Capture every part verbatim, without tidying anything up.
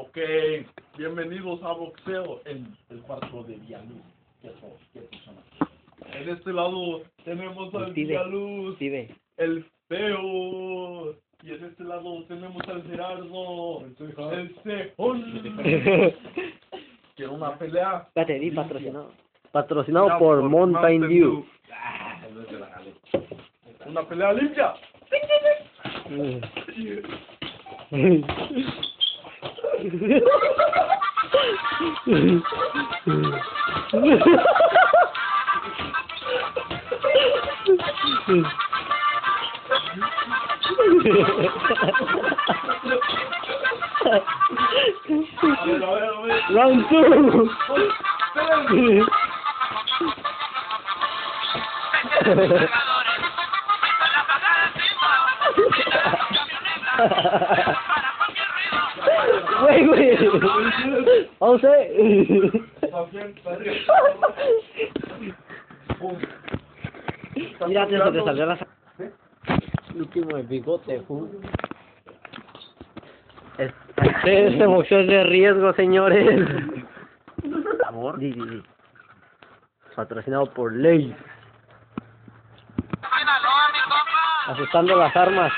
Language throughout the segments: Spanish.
Ok, bienvenidos a boxeo en el cuarto de Villaluz. ¿Qué son? ¿Qué personas? En este lado tenemos al Villaluz, el feo. Y en este lado tenemos al Gerardo, el cejón. Quiero una pelea. Espérate, di patrocinado. Patrocinado por Mountain Dew. Ah, una pelea limpia. A ver, a ver, a ver. Round two. Güey, güey. once. Mira, eso te salió la... El último el bigote, fu. Este, este boxeo es de riesgo, señores. Amor. Di, di, di. Patrocinado por Ley. Asustando las armas.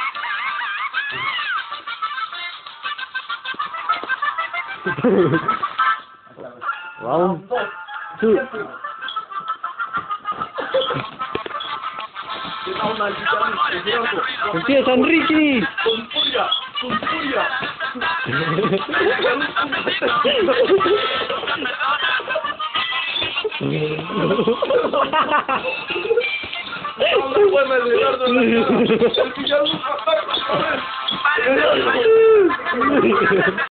Round two. Empieza Enrique. Con furia, con furia. No me vuelve el Gerardo en la cara. El Villaluz ataca otra vez.